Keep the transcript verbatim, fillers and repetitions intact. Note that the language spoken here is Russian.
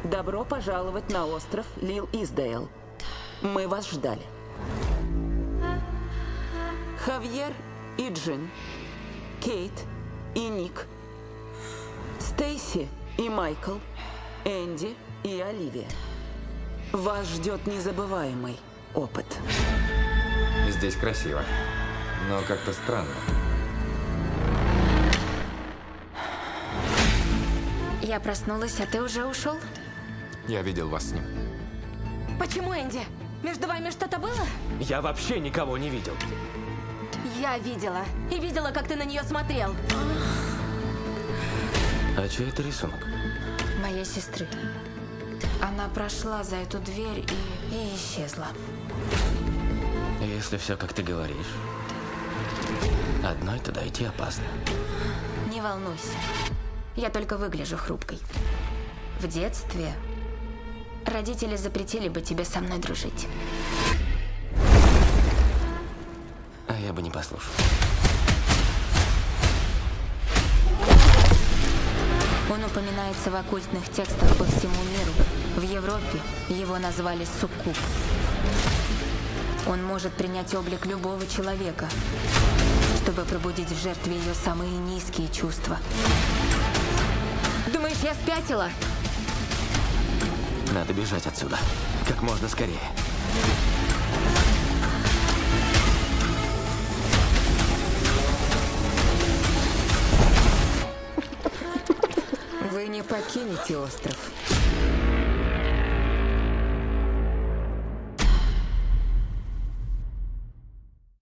Добро пожаловать на остров Лил-Издейл. Мы вас ждали. Хавьер и Джин, Кейт и Ник, Стейси и Майкл, Энди и Оливия. Вас ждет незабываемый опыт. Здесь красиво, но как-то странно. Я проснулась, а ты уже ушел? Я видел вас с ним. Почему, Энди? Между вами что-то было? Я вообще никого не видел. Я видела. И видела, как ты на нее смотрел. А чей это рисунок? Моей сестры. Она прошла за эту дверь и, и исчезла. Если все, как ты говоришь, одной туда идти опасно. Не волнуйся. Я только выгляжу хрупкой. В детстве родители запретили бы тебе со мной дружить. А я бы не послушал. Он упоминается в оккультных текстах по всему миру. В Европе его назвали суккуб. Он может принять облик любого человека, чтобы пробудить в жертве ее самые низкие чувства. Думаешь, я спятила? Надо бежать отсюда. Как можно скорее. Вы не покинете остров.